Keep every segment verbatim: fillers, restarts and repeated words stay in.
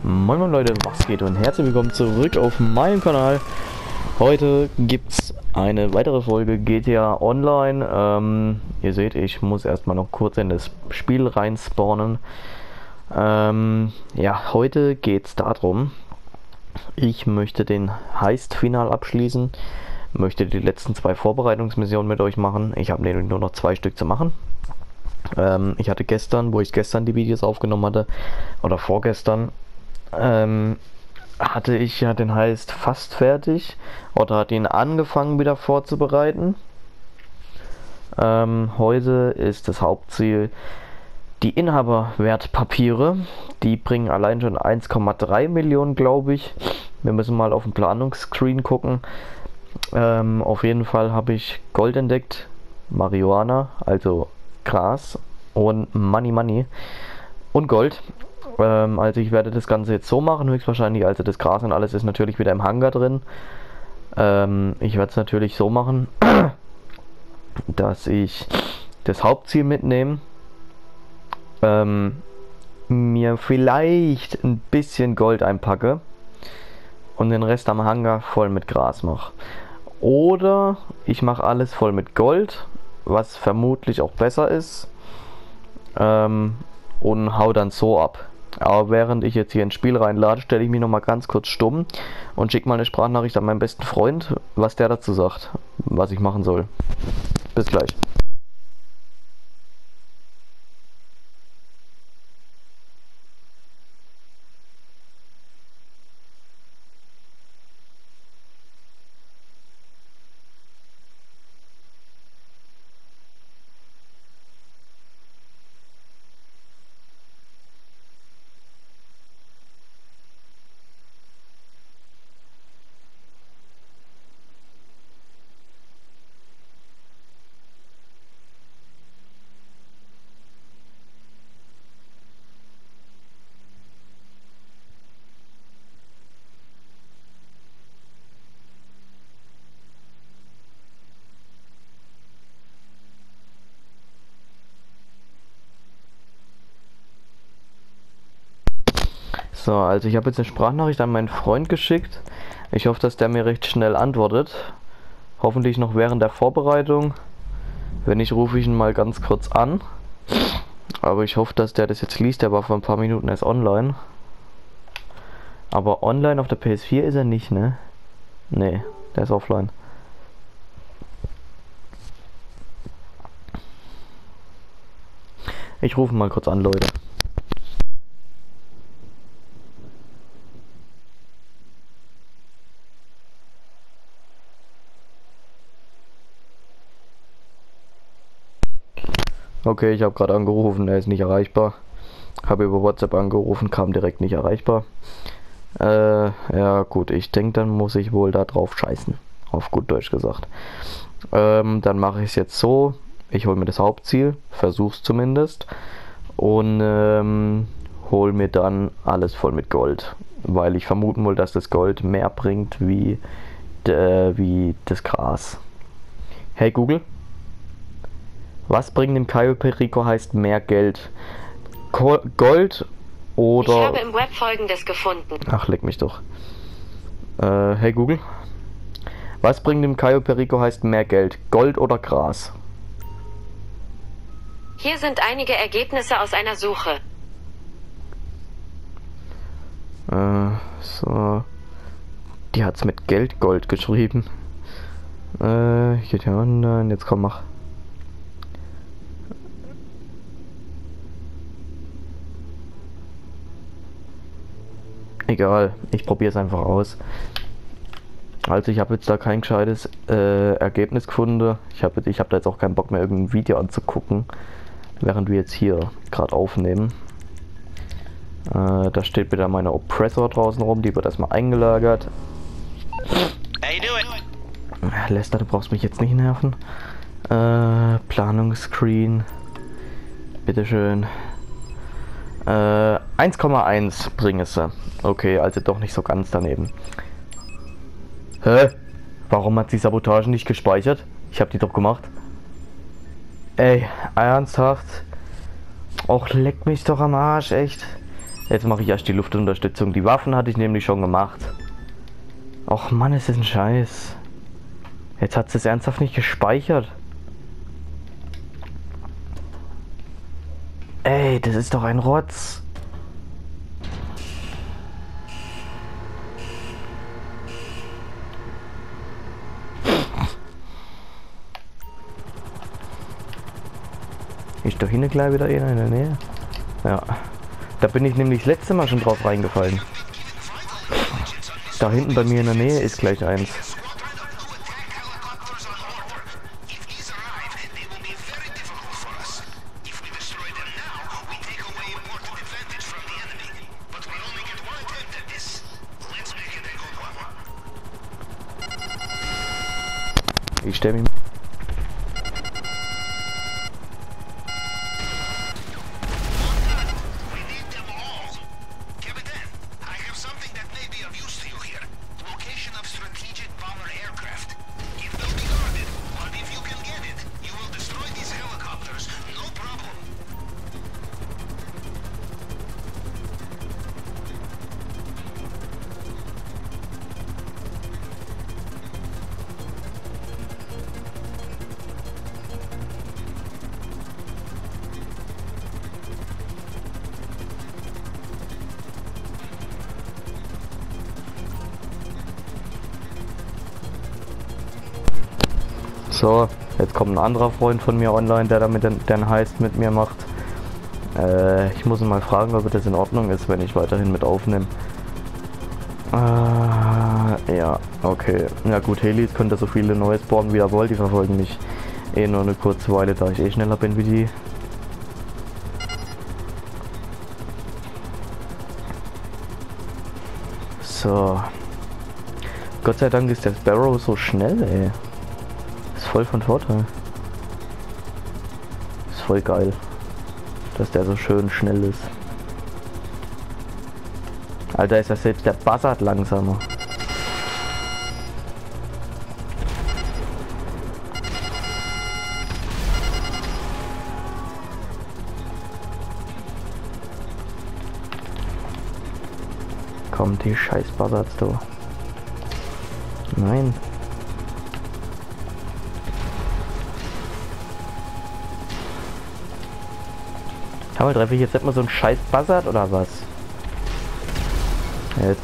Moin Moin Leute, was geht und herzlich willkommen zurück auf meinem Kanal. Heute gibt's eine weitere Folge G T A Online. Ähm, ihr seht, ich muss erstmal noch kurz in das Spiel rein spawnen. Ähm, ja, heute geht's darum, ich möchte den Heist-Final abschließen, möchte die letzten zwei Vorbereitungsmissionen mit euch machen. Ich habe nämlich nur noch zwei Stück zu machen. Ähm, ich hatte gestern, wo ich gestern die Videos aufgenommen hatte, oder vorgestern, ähm, hatte ich ja den Heist fast fertig oder hat ihn angefangen wieder vorzubereiten. Ähm, heute ist das Hauptziel die Inhaberwertpapiere. Die bringen allein schon eins Komma drei Millionen, glaube ich. Wir müssen mal auf den Planungsscreen gucken. Ähm, auf jeden Fall habe ich Gold entdeckt, Marihuana, also Gras, und Money Money und Gold. Ähm, also ich werde das Ganze jetzt so machen, höchstwahrscheinlich, also das Gras und alles ist natürlich wieder im Hangar drin. Ähm, ich werde es natürlich so machen, dass ich das Hauptziel mitnehme, ähm, mir vielleicht ein bisschen Gold einpacke und den Rest am Hangar voll mit Gras mache. Oder ich mache alles voll mit Gold, was vermutlich auch besser ist, ähm, und hau dann so ab. Aber während ich jetzt hier ins Spiel reinlade, stelle ich mich noch mal ganz kurz stumm und schicke mal eine Sprachnachricht an meinen besten Freund, was der dazu sagt, was ich machen soll. Bis gleich. So, also ich habe jetzt eine Sprachnachricht an meinen Freund geschickt. Ich hoffe, dass der mir recht schnell antwortet. Hoffentlich noch während der Vorbereitung. Wenn nicht, rufe ich ihn mal ganz kurz an. Aber ich hoffe, dass der das jetzt liest. Der war vor ein paar Minuten erst online. Aber online auf der P S vier ist er nicht, ne? Ne, der ist offline. Ich rufe mal kurz an, Leute. Okay, ich habe gerade angerufen, er ist nicht erreichbar. Habe über WhatsApp angerufen, kam direkt nicht erreichbar. Äh, ja gut, ich denke, dann muss ich wohl da drauf scheißen. Auf gut Deutsch gesagt. Ähm, dann mache ich es jetzt so. Ich hole mir das Hauptziel, versuch's zumindest. Und ähm, hole mir dann alles voll mit Gold. Weil ich vermuten will, dass das Gold mehr bringt wie, äh, wie das Gras. Hey Google. Was bringt dem Cayo Perico heißt mehr Geld? Ko Gold oder... Ich habe im Web Folgendes gefunden. Ach, leck mich doch. Äh, hey Google. Was bringt dem Cayo Perico heißt mehr Geld? Gold oder Gras? Hier sind einige Ergebnisse aus einer Suche. Äh, so. Die hat's mit Geld Gold geschrieben. Äh, G T A Online, jetzt komm, mach. Egal, ich probiere es einfach aus. Also ich habe jetzt da kein gescheites äh, Ergebnis gefunden. Ich habe ich hab da jetzt auch keinen Bock mehr, irgendein Video anzugucken, während wir jetzt hier gerade aufnehmen. Äh, da steht wieder meine Oppressor draußen rum, die wird erstmal eingelagert. Lester, du brauchst mich jetzt nicht nerven. Äh, Planungsscreen. Bitteschön. Äh, eins Komma eins bringen sie. Okay, also doch nicht so ganz daneben. Hä? Warum hat die Sabotage nicht gespeichert? Ich habe die doch gemacht. Ey, ernsthaft? Och, leck mich doch am Arsch, echt. Jetzt mache ich erst die Luftunterstützung. Die Waffen hatte ich nämlich schon gemacht. Och Mann, ist das ein Scheiß. Jetzt hat es ernsthaft nicht gespeichert. Ey, das ist doch ein Rotz. Ist doch hinten gleich wieder einer in der Nähe. Ja. Da bin ich nämlich das letzte Mal schon drauf reingefallen. Da hinten bei mir in der Nähe ist gleich eins. Ich stelle mich. So, jetzt kommt ein anderer Freund von mir online, der damit den, den Heist mit mir macht. Äh, ich muss ihn mal fragen, ob das in Ordnung ist, wenn ich weiterhin mit aufnehme. Äh, ja, okay. Ja gut, Helis könnt ihr so viele neue spawnen wie ihr wollt, die verfolgen mich eh nur eine kurze Weile, da ich eh schneller bin wie die. So. Gott sei Dank ist der Sparrow so schnell, ey. Ist voll von Vorteil. Ist voll geil, dass der so schön schnell ist. Alter, ist das selbst der Buzzard langsamer. Kommt die scheiß Buzzards da. Nein. Aber treffe ich jetzt nicht mal so einen scheiß Buzzard oder was? Jetzt.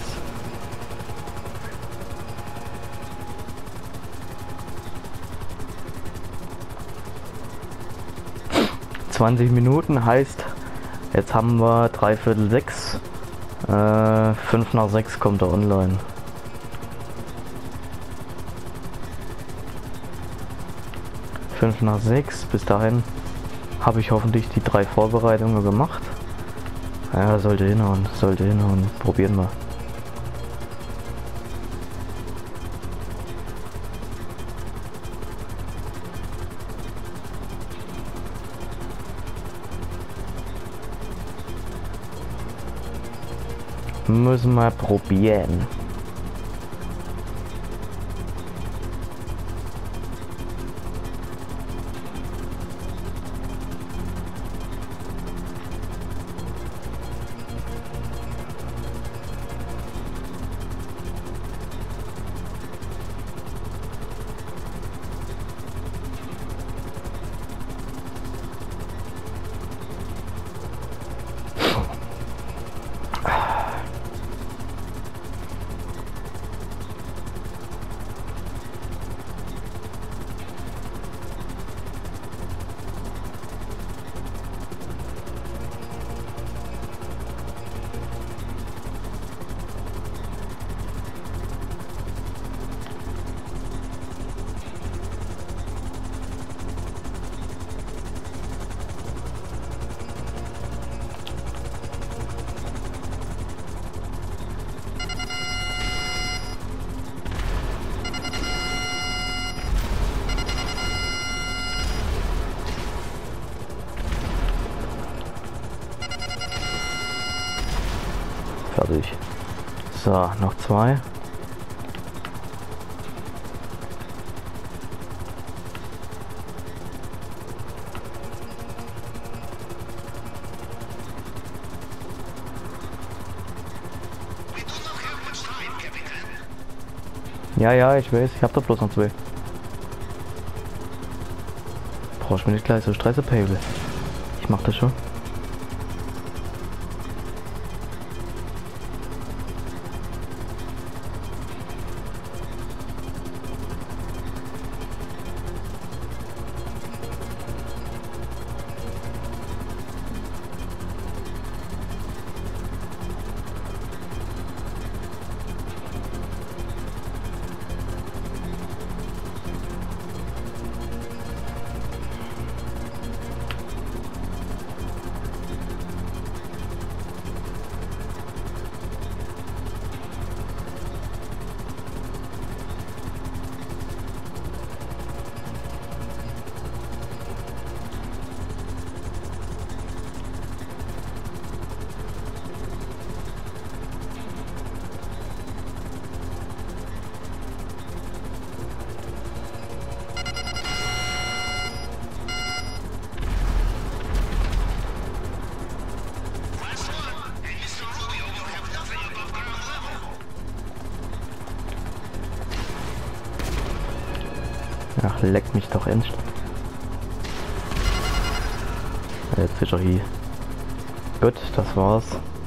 zwanzig Minuten heißt, jetzt haben wir dreiviertel sechs. Äh, fünf nach sechs kommt er online. fünf nach sechs, bis dahin habe ich hoffentlich die drei Vorbereitungen gemacht. Ja, sollte hinhauen, sollte hinhauen. Probieren wir. Müssen wir probieren. Fertig. So, noch zwei. Ja, ja, ich weiß. Ich hab doch bloß noch zwei. Brauchst mir nicht gleich so Stress, Payable. Ich mach das schon. Ach, leck mich doch ernst. Jetzt ist er hier. Gut, das war's.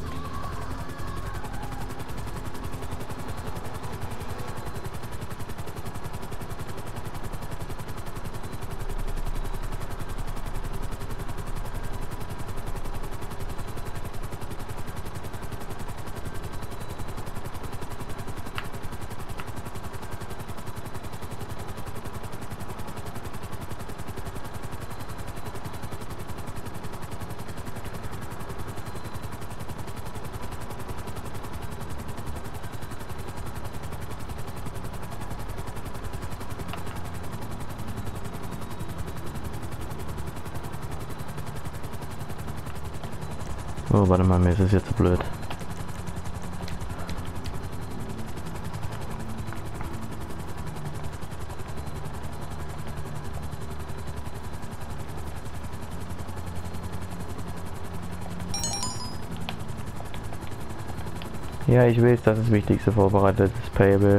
Oh, warte mal, mir ist es jetzt so blöd. Ja, ich weiß, das ist das Wichtigste vorbereitet ist Payable.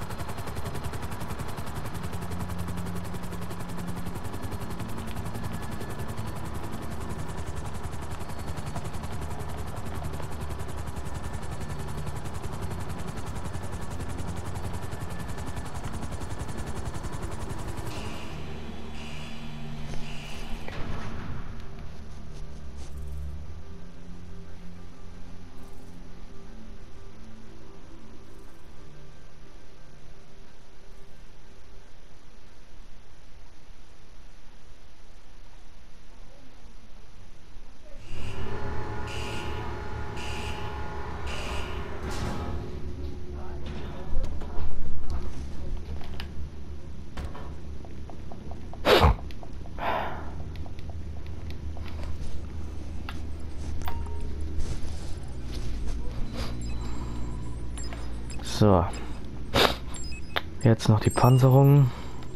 So, jetzt noch die Panzerung.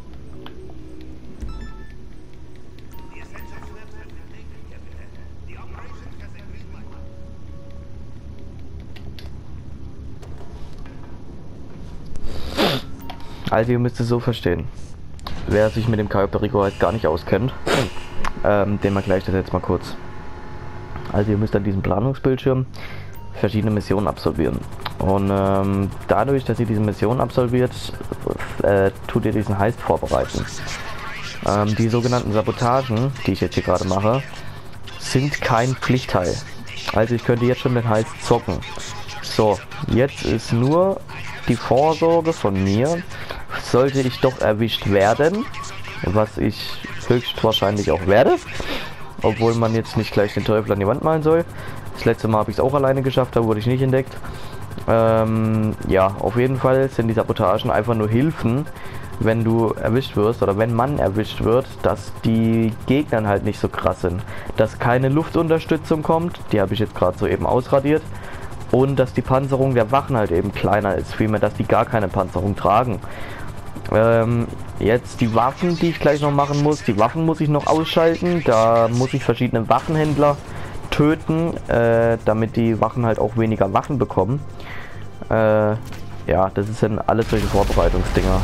Also ihr müsst es so verstehen, wer sich mit dem Cayo Perico halt gar nicht auskennt, ähm, dem erkläre ich das jetzt mal kurz. Also ihr müsst an diesem Planungsbildschirm verschiedene Missionen absolvieren. Und ähm, dadurch, dass ihr diese Mission absolviert, äh, tut ihr diesen Heist vorbereiten. Ähm, die sogenannten Sabotagen, die ich jetzt hier gerade mache, sind kein Pflichtteil. Also ich könnte jetzt schon den Heist zocken. So, jetzt ist nur die Vorsorge von mir, sollte ich doch erwischt werden, was ich höchstwahrscheinlich auch werde, obwohl man jetzt nicht gleich den Teufel an die Wand malen soll. Das letzte Mal habe ich es auch alleine geschafft, da wurde ich nicht entdeckt. Ähm, ja, auf jeden Fall sind die Sabotagen einfach nur Hilfen, wenn du erwischt wirst oder wenn man erwischt wird, dass die Gegner halt nicht so krass sind. Dass keine Luftunterstützung kommt, die habe ich jetzt gerade so eben ausradiert. Und dass die Panzerung der Wachen halt eben kleiner ist, vielmehr, dass die gar keine Panzerung tragen. Ähm, jetzt die Waffen, die ich gleich noch machen muss. Die Waffen muss ich noch ausschalten, da muss ich verschiedene Waffenhändler töten, äh, damit die Wachen halt auch weniger Waffen bekommen. Äh, ja, das sind alles solche Vorbereitungsdinger.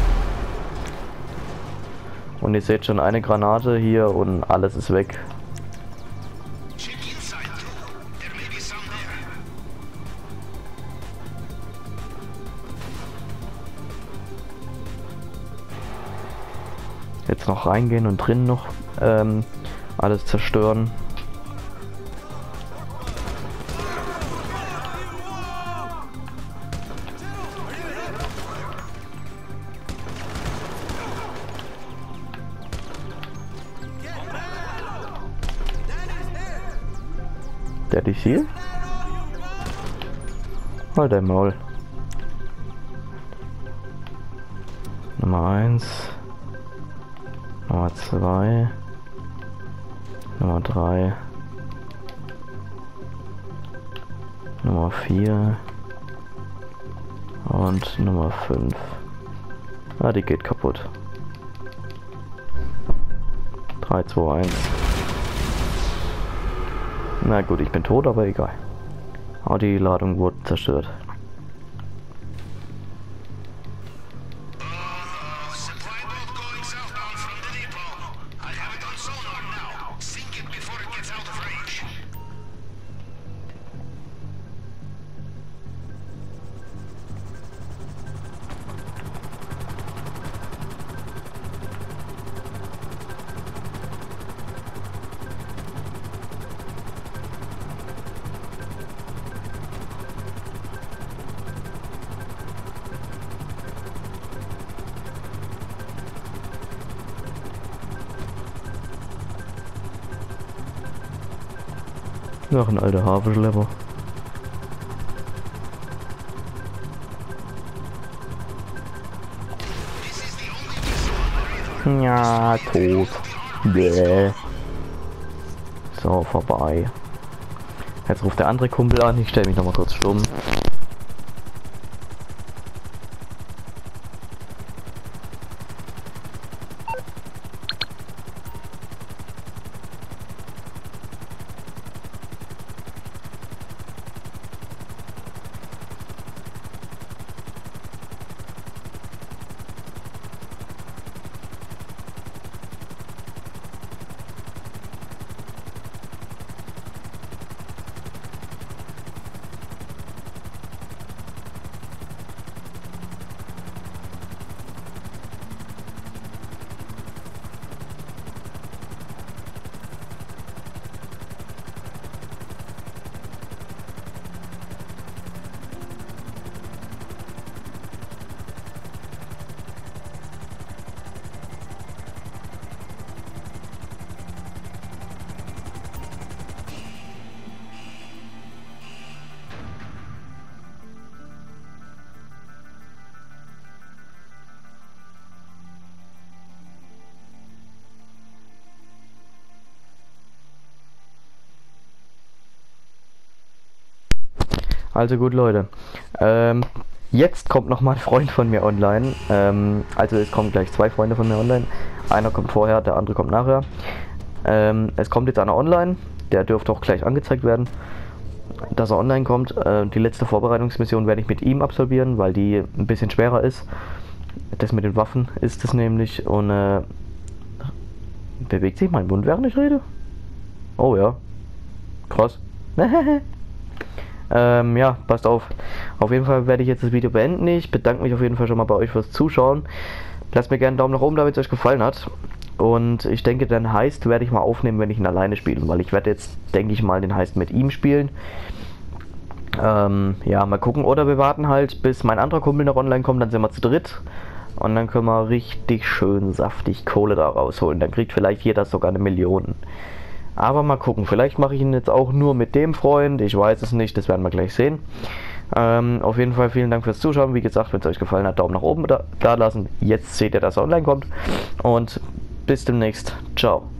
Und ihr seht schon eine Granate hier und alles ist weg. Jetzt noch reingehen und drinnen noch ähm, alles zerstören. Der dich hier? Halt dein Maul. Nummer eins. Nummer zwei. Nummer drei. Nummer vier. Und Nummer fünf. Ah, die geht kaputt. drei, zwei, eins. Na gut, ich bin tot, aber egal. Aber die Ladung wurde zerstört. Noch ein alter Hafenschlepper. Ja, tot. Bäh. So, vorbei. Jetzt ruft der andere Kumpel an. Ich stelle mich noch mal kurz stumm. Also gut, Leute. Ähm, jetzt kommt noch mal ein Freund von mir online. Ähm, also es kommen gleich zwei Freunde von mir online. Einer kommt vorher, der andere kommt nachher. Ähm, es kommt jetzt einer online. Der dürfte auch gleich angezeigt werden, dass er online kommt. Äh, die letzte Vorbereitungsmission werde ich mit ihm absolvieren, weil die ein bisschen schwerer ist. Das mit den Waffen ist es nämlich. Und äh, bewegt sich mein Mund, während ich rede? Oh ja. Krass. Ähm, ja, passt auf. Auf jeden Fall werde ich jetzt das Video beenden. Ich bedanke mich auf jeden Fall schon mal bei euch fürs Zuschauen. Lasst mir gerne einen Daumen nach oben da, wenn es euch gefallen hat. Und ich denke, den Heist werde ich mal aufnehmen, wenn ich ihn alleine spiele. Weil ich werde jetzt, denke ich mal, den Heist mit ihm spielen. Ähm, ja, mal gucken. Oder wir warten halt, bis mein anderer Kumpel noch online kommt. Dann sind wir zu dritt. Und dann können wir richtig schön saftig Kohle da rausholen. Dann kriegt vielleicht jeder sogar eine Million. Aber mal gucken, vielleicht mache ich ihn jetzt auch nur mit dem Freund, ich weiß es nicht, das werden wir gleich sehen. Ähm, auf jeden Fall vielen Dank fürs Zuschauen, wie gesagt, wenn es euch gefallen hat, Daumen nach oben da, da lassen. Jetzt seht ihr, dass er online kommt und bis demnächst, ciao.